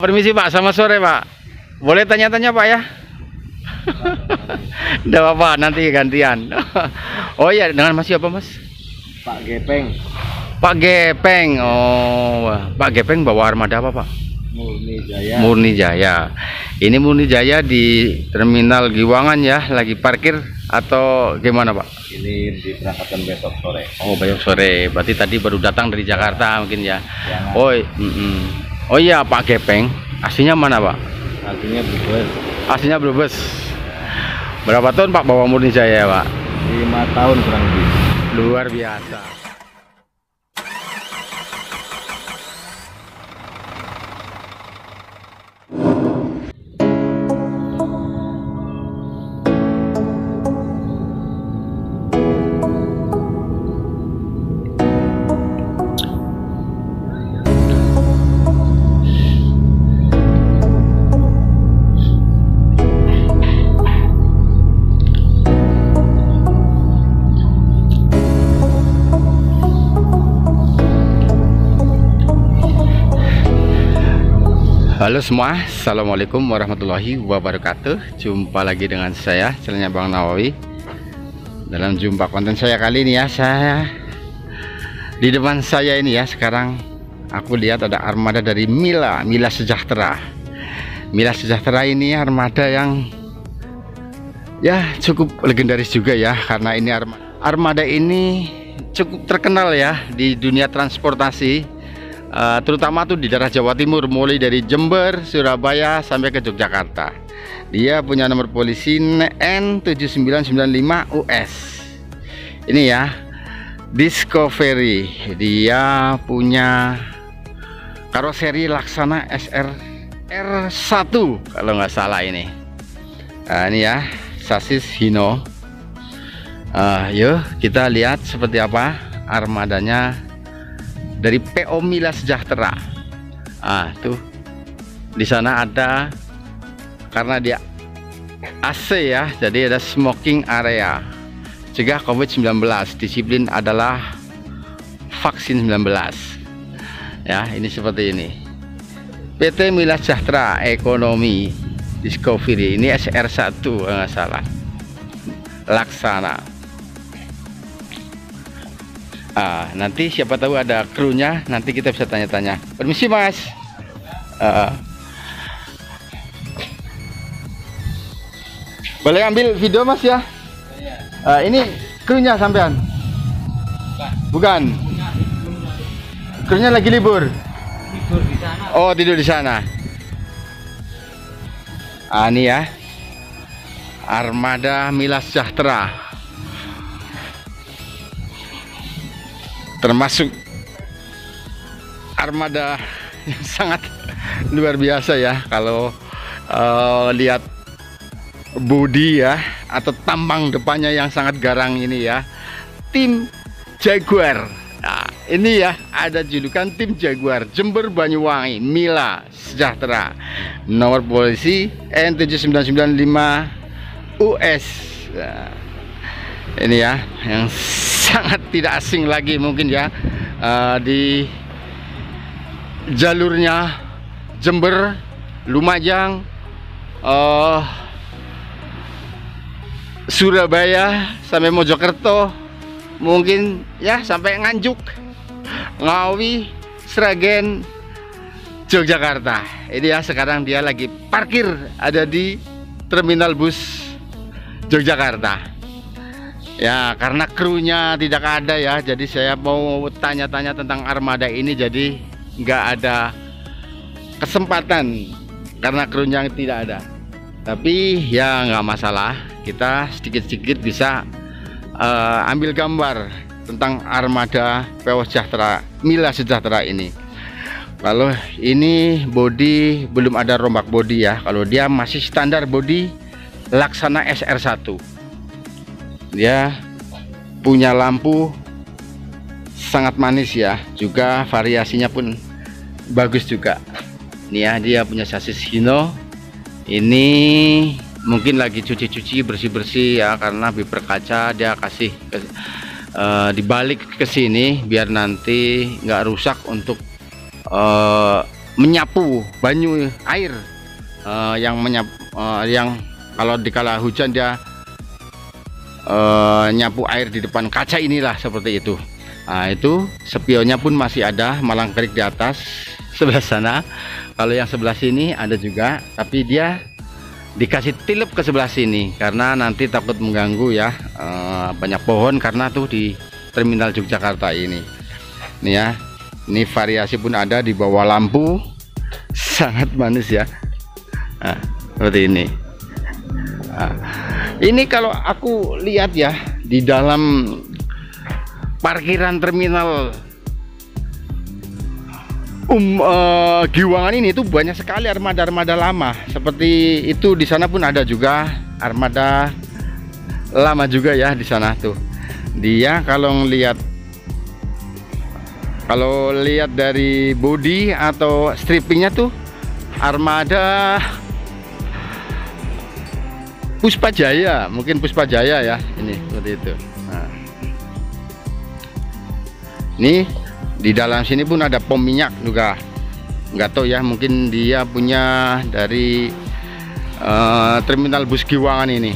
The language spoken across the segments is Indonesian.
Permisi Pak, selamat sore Pak. Boleh tanya-tanya Pak ya? Tidak apa-apa, nanti gantian. Oh iya, dengan Mas siapa Mas? Pak Gepeng. Pak Gepeng. Oh, Pak Gepeng bawa armada apa Pak? Murni Jaya. Murni Jaya. Ini Murni Jaya di Terminal Giwangan ya, lagi parkir atau gimana Pak? Ini diberangkatkan besok sore. Oh, besok sore. Berarti tadi baru datang dari Jakarta mungkin ya. Jangan. Oh, oh iya Pak Gepeng. Aslinya mana Pak? Artinya Brebes. Aslinya Brebes. Berapa tahun Pak bawa Murni Jaya Pak? 5 tahun kurang lebih. Luar biasa. Halo semua, assalamualaikum warahmatullahi wabarakatuh. Jumpa lagi dengan saya, channelnya Bang Nawawi. Dalam jumpa konten saya kali ini ya, saya di depan saya ini ya, sekarang aku lihat ada armada dari Mila Sejahtera. Mila Sejahtera ini armada yang ya cukup legendaris juga ya, karena ini armada ini cukup terkenal ya di dunia transportasi. Terutama tuh di daerah Jawa Timur, mulai dari Jember, Surabaya sampai ke Yogyakarta. Dia punya nomor polisi N7995US. Ini ya, Discovery. Dia punya karoseri Laksana SR R1 kalau nggak salah ini. Ini ya, sasis Hino. Yuk kita lihat seperti apa armadanya dari PO Mila Sejahtera. Tuh di sana ada, karena dia AC ya, jadi ada smoking area, cegah COVID-19. Disiplin adalah vaksin 19 ya. Ini seperti ini, PT Mila Sejahtera Ekonomi Discovery. Ini SR1 nggak salah, Laksana. Nanti siapa tahu ada krunya, nanti kita bisa tanya-tanya. Permisi Mas. Boleh ambil video Mas ya? Ini krunya sampean? Bukan. Krunya lagi libur. Tidur di sana. Oh, tidur di sana. Ini ya, armada Mila Sejahtera. Termasuk armada yang sangat luar biasa ya, kalau lihat bodi ya, atau tampang depannya yang sangat garang ini ya, tim Jaguar. Nah, ini ya, ada julukan tim Jaguar Jember Banyuwangi Mila Sejahtera, nomor polisi N7995US. Nah, ini ya, yang sangat tidak asing lagi mungkin ya, di jalurnya Jember, Lumajang, Surabaya sampai Mojokerto, mungkin ya sampai Nganjuk, Ngawi, Sragen, Yogyakarta. Ini ya, sekarang dia lagi parkir ada di terminal bus Yogyakarta. Ya, karena krunya tidak ada ya, jadi saya mau tanya-tanya tentang armada ini, jadi nggak ada kesempatan karena krunya tidak ada. Tapi ya nggak masalah, kita sedikit-sedikit bisa ambil gambar tentang armada PO Sejahtera Mila Sejahtera ini. Kalau ini bodi belum ada rombak bodi ya, kalau dia masih standar bodi Laksana SR1. Dia punya lampu sangat manis ya, juga variasinya pun bagus juga. Ini ya, dia punya sasis Hino. Ini mungkin lagi cuci-cuci, bersih-bersih ya, karena bumper kaca dia kasih dibalik ke sini biar nanti nggak rusak untuk menyapu banyu air, yang kalau dikala hujan dia nyapu air di depan kaca inilah, seperti itu. Nah, itu spionnya pun masih ada, malang kerik di atas sebelah sana. Kalau yang sebelah sini ada juga, tapi dia dikasih tilep ke sebelah sini karena nanti takut mengganggu ya, banyak pohon karena tuh di terminal Yogyakarta ini. Nih ya, ini variasi pun ada di bawah lampu, sangat manis ya. Nah, seperti ini. Nah, ini kalau aku lihat ya, di dalam parkiran terminal Giwangan ini tuh banyak sekali armada-armada lama. Seperti itu di sana pun ada juga armada lama juga ya di sana tuh. Dia kalau lihat dari body atau strippingnya tuh armada Puspajaya, mungkin Puspajaya ya, ini seperti itu. Nah, ini di dalam sini pun ada pom minyak juga, nggak tahu ya, mungkin dia punya dari terminal bus Giwangan ini.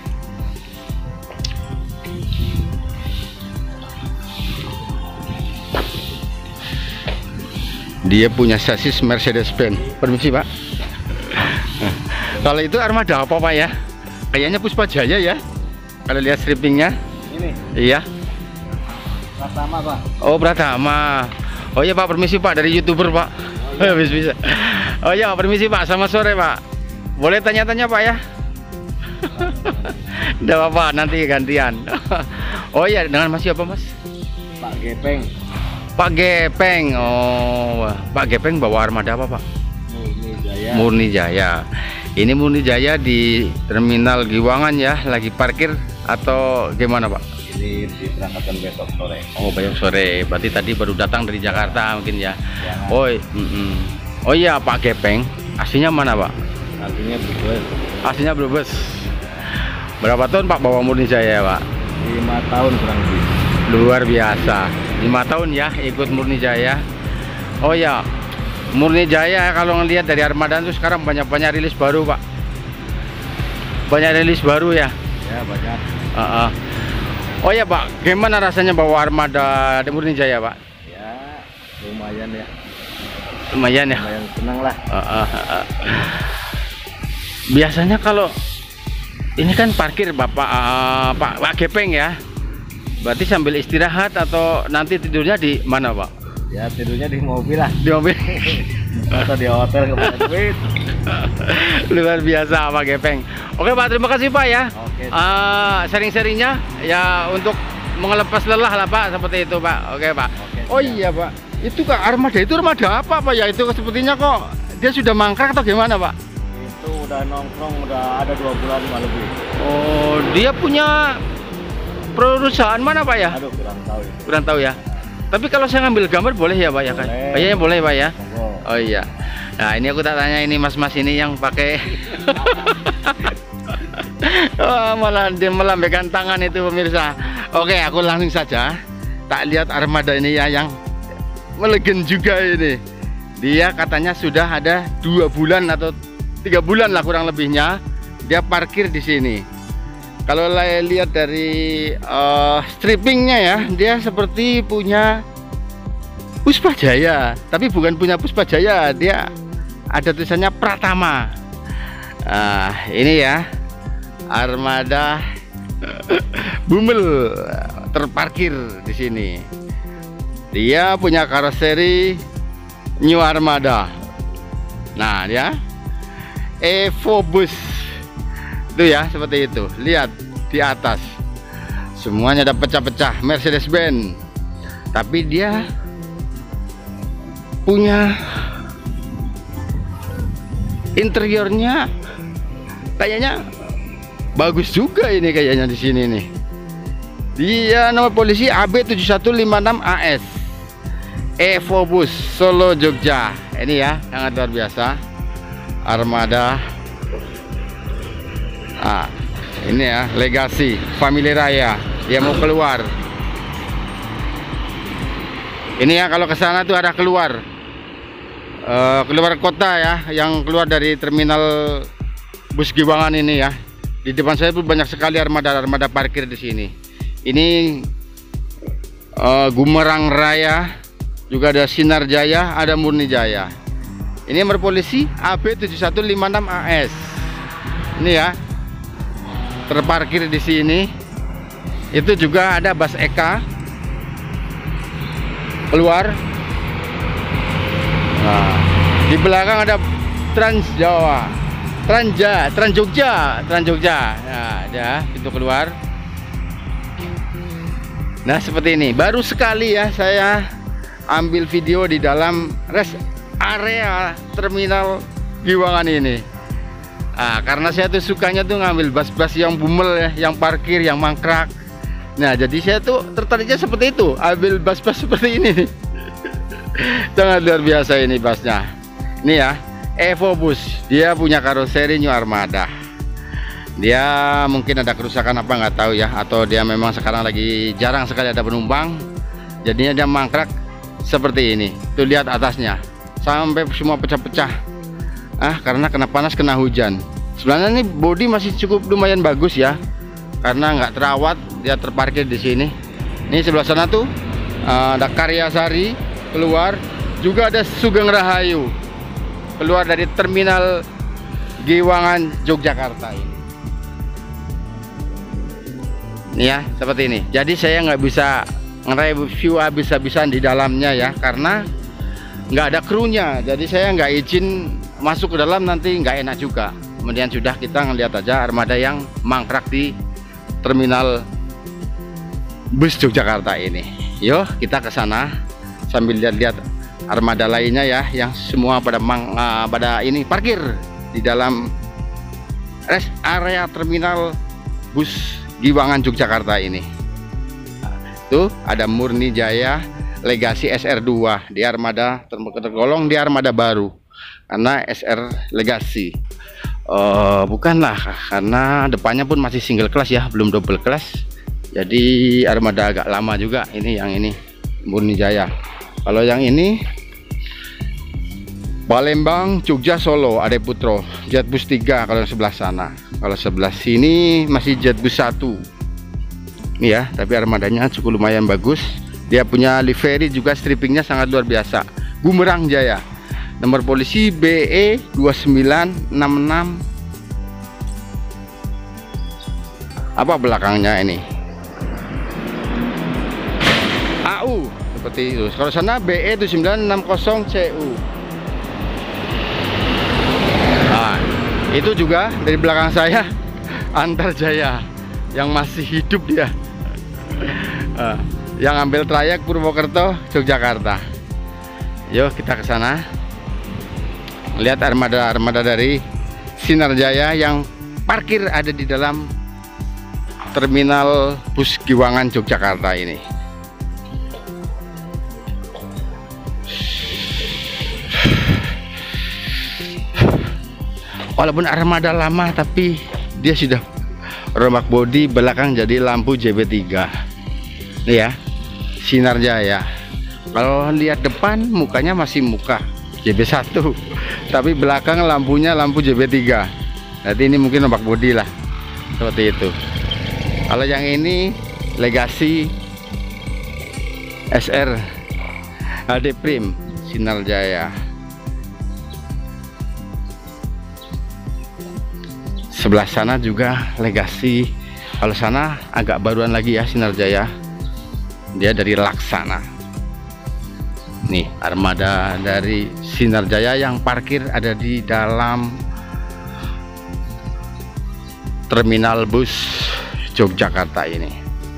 Dia punya sasis Mercedes-Benz. Permisi Pak. Kalau itu armada apa Pak ya? Kayaknya Puspajaya ya, kalau lihat strippingnya. Ini? Iya. Pratama Pak. Oh Pratama. Oh iya Pak, permisi Pak, dari YouTuber Pak. Oh, iya. Bisa. Oh iya permisi Pak, selamat sore Pak. Boleh tanya-tanya Pak ya? Tidak apa-apa, nanti gantian. Oh iya, dengan Mas siapa Mas? Pak Gepeng. Pak Gepeng. Oh, Pak Gepeng bawa armada apa Pak? Murni Jaya. Murni Jaya. Ini Murni Jaya di terminal Giwangan ya, lagi parkir atau gimana Pak? Ini diberangkatkan besok sore. Oh besok sore, berarti tadi baru datang dari Jakarta mungkin ya. Jangan. Oh, oh iya Pak Gepeng, aslinya mana Pak? Artinya Brebes. Aslinya Brebes. Berapa tahun Pak bawa Murni Jaya Pak? 5 tahun kurang lebih. Luar biasa, 5 tahun ya ikut Murni Jaya. Oh ya, Murni Jaya kalau ngelihat dari armada itu sekarang banyak-banyak rilis baru Pak. Banyak rilis baru ya. Ya banyak. Oh ya Pak, gimana rasanya bawa armada di Murni Jaya Pak? Ya lumayan ya. Lumayan ya. Lumayan senang lah. Biasanya kalau ini kan parkir Bapak Pak Gepeng ya. Berarti sambil istirahat atau nanti tidurnya di mana Pak? Ya tidurnya di mobil lah. Di mobil. Atau di hotel kebanyakan duit. Luar biasa Pak Gepeng. Oke Pak, terima kasih Pak ya. Oke. Sharing-sharingnya ya untuk mengelepas lelah lah Pak, seperti itu Pak. Oke Pak. Oke, Oh iya Pak, itu Kak armada itu armada apa Pak ya? Itu sepertinya kok dia sudah mangkrak atau gimana Pak? Itu udah nongkrong udah ada 2 bulan lebih. Oh, dia punya perusahaan mana Pak ya? Aduh kurang tahu itu. Kurang tahu ya. Tapi kalau saya ngambil gambar boleh ya Pak ya kan? Boleh. Kayaknya boleh Pak ya. Monggo. Oh iya. Nah ini aku tak tanya ini mas-mas ini yang pakai oh, malah dia melambaikan tangan itu pemirsa. Oke, aku langsung saja tak lihat armada ini ya yang melegend juga ini. Dia katanya sudah ada 2 bulan atau 3 bulan lah kurang lebihnya dia parkir di sini. Kalau lihat dari strippingnya ya, dia seperti punya Puspajaya, tapi bukan punya Puspajaya, dia ada tulisannya Pratama. Ini ya armada Bumel terparkir di sini. Dia punya karoseri New Armada. Nah, dia Evo Bus. Itu ya, seperti itu. Lihat di atas. Semuanya ada pecah-pecah Mercedes-Benz. Tapi dia punya interiornya kayaknya bagus juga ini kayaknya di sini nih. Dia nomor polisi AB7156 AS. Evo Bus Solo Jogja. Ini ya sangat luar biasa. Armada. Ini ya Legacy Family Raya. Dia mau keluar. Ini ya kalau ke sana tuh ada keluar. keluar kota ya, yang keluar dari terminal bus Giwangan ini ya. Di depan saya pun banyak sekali armada parkir di sini. Ini Gumerang Raya, juga ada Sinar Jaya, ada Murni Jaya. Ini nomor polisi AB7156AS. Ini ya, terparkir di sini. Itu juga ada Bus Eka keluar. Nah, di belakang ada Trans Jawa, Trans Jogja. Nah, ya, itu keluar. Nah, seperti ini. Baru sekali ya saya ambil video di dalam rest area terminal Giwangan ini. Nah, karena saya tuh sukanya tuh ngambil bus-bus yang bumel ya, yang parkir, yang mangkrak. Nah, jadi saya tuh tertariknya seperti itu, ambil bus-bus seperti ini nih. Sangat luar biasa ini busnya. Ini ya, Evo Bus. Dia punya karoseri New Armada. Dia mungkin ada kerusakan apa nggak tahu ya, atau dia memang sekarang lagi jarang sekali ada penumpang. Jadinya dia mangkrak seperti ini. Tuh lihat atasnya, sampai semua pecah-pecah. Karena kena panas, kena hujan. Sebenarnya ini bodi masih cukup lumayan bagus ya, karena nggak terawat, dia terparkir di sini. Ini sebelah sana tuh ada Karyasari keluar, juga ada Sugeng Rahayu keluar dari terminal Giwangan Yogyakarta ini. Ini ya, seperti ini. Jadi saya nggak bisa nge-review habis-habisan di dalamnya ya, karena nggak ada krunya. Jadi saya nggak izin masuk ke dalam, nanti nggak enak juga. Kemudian sudah kita ngeliat aja armada yang mangkrak di terminal bus Yogyakarta ini. Yuk kita ke sana sambil lihat-lihat armada lainnya ya, yang semua pada ini parkir di dalam rest area terminal bus Giwangan Yogyakarta ini. Tuh ada Murni Jaya Legacy SR2, di armada tergolong di armada baru karena SR Legacy. Bukanlah, karena depannya pun masih single class ya, belum double class. Jadi armada agak lama juga ini, yang ini Murni Jaya. Kalau yang ini Palembang, Jogja, Solo, Ade Putro, Jetbus 3 kalau sebelah sana. Kalau sebelah sini masih Jetbus 1. Ini ya, tapi armadanya cukup lumayan bagus. Dia punya livery juga, strippingnya sangat luar biasa. Gumerang Jaya. Nomor polisi BE 2966. Apa belakangnya ini? AU seperti itu. Kalau sana BE 7960CU. Nah, itu juga dari belakang saya Antar Jaya yang masih hidup dia. Yang ambil trayek Purwokerto Yogyakarta. Yuk kita ke sana. Lihat armada dari Sinar Jaya yang parkir ada di dalam terminal bus Giwangan Yogyakarta ini. Walaupun armada lama, tapi dia sudah rombak bodi, belakang jadi lampu JB3. Nih ya, Sinar Jaya. Kalau lihat depan mukanya masih muka JB1, tapi belakang lampunya lampu JB3. Jadi ini mungkin rombak bodi lah, seperti itu. Kalau yang ini Legacy SR HD Prim Sinar Jaya. Sebelah sana juga Legacy. Kalau sana agak baruan lagi ya, Sinar Jaya. Dia dari Laksana. Nih armada dari Sinar Jaya yang parkir ada di dalam terminal bus Yogyakarta ini.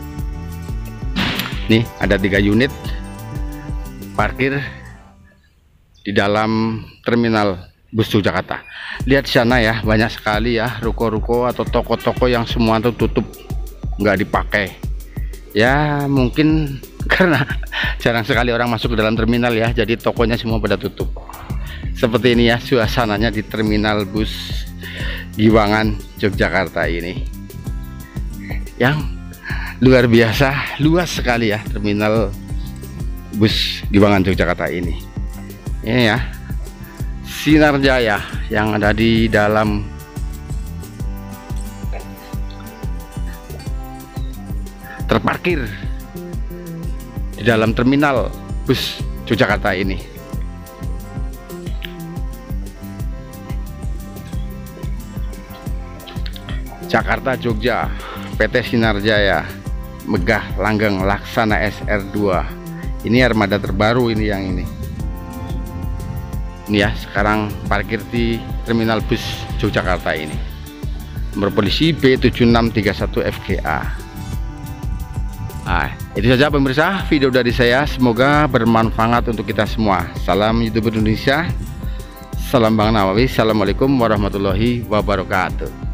Nih ada 3 unit parkir di dalam terminal bus Yogyakarta. Lihat di sana ya, banyak sekali ya ruko-ruko atau toko-toko yang semua tuh tutup, nggak dipakai. Ya mungkin karena jarang sekali orang masuk ke dalam terminal ya, jadi tokonya semua pada tutup. Seperti ini ya suasananya di terminal bus Giwangan Yogyakarta ini, yang luar biasa luas sekali ya terminal bus Giwangan Yogyakarta ini. Ini ya Sinar Jaya yang ada di dalam terparkir di dalam terminal bus Yogyakarta ini. Jakarta Jogja, PT Sinar Jaya, Megah Langgeng Laksana SR2. Ini armada terbaru ini yang ini. Ini ya, sekarang parkir di terminal bus Yogyakarta ini. Nomor polisi B7631 FGA. Nah, itu saja pemirsa video dari saya, semoga bermanfaat untuk kita semua. Salam YouTuber Indonesia, salam Bang Nawawi, assalamualaikum warahmatullahi wabarakatuh.